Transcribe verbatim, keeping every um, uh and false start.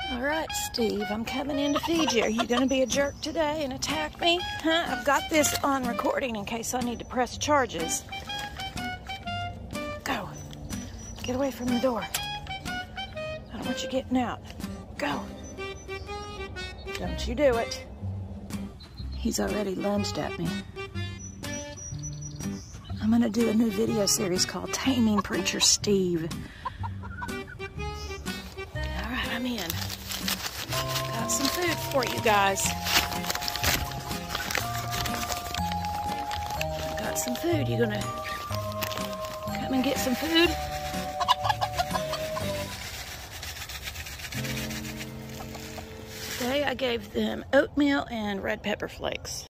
All right, Steve, I'm coming in to feed you. Are you going to be a jerk today and attack me? Huh? I've got this on recording in case I need to press charges. Go. Get away from the door. I don't want you getting out. Go. Don't you do it. He's already lunged at me. I'm going to do a new video series called Taming Preacher Steve. All right, I'm in. Got some food for you guys. Got some food. You gonna come and get some food? Today I gave them oatmeal and red pepper flakes.